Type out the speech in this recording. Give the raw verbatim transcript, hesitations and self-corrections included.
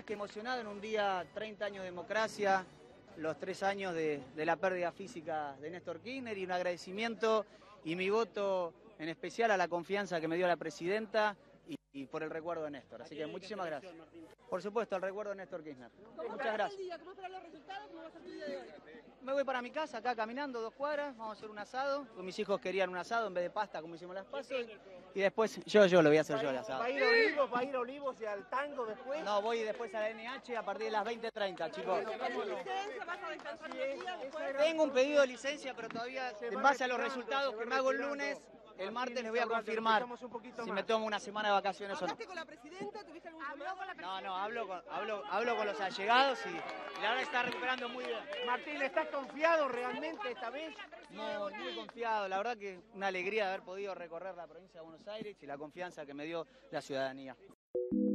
más que emocionado en un día, treinta años de democracia, los tres años de, de la pérdida física de Néstor Kirchner y un agradecimiento y mi voto en especial a la confianza que me dio la presidenta y, y por el recuerdo de Néstor. Así que muchísimas gracias. Por supuesto, el recuerdo de Néstor Kirchner. Muchas gracias. ¿Cómo esperan los resultados? ¿Cómo va a ser tu día de hoy? Me voy para mi casa, acá caminando dos cuadras, vamos a hacer un asado. Mis hijos querían un asado en vez de pasta, como hicimos las pasos. Y después yo, yo lo voy a hacer yo el asado. ¿Va a ir a Olivos, va a ir a Olivos y al tango después? No, voy después a la N H a partir de las veinte treinta, chicos. ¿Tienes licencia? ¿Vas a descansar un día después? Tengo un pedido de licencia, pero todavía, en base a los resultados que me hago el lunes, el martes les voy a confirmar si me tomo una semana de vacaciones o no. ¿Hablaste con la presidenta? ¿Tuviste algún llamado? No, no, hablo con, hablo, hablo con los allegados y, y la verdad está recuperando muy bien. Martín, ¿estás confiado realmente esta vez? Muy, muy confiado, la verdad que una alegría de haber podido recorrer la provincia de Buenos Aires y la confianza que me dio la ciudadanía.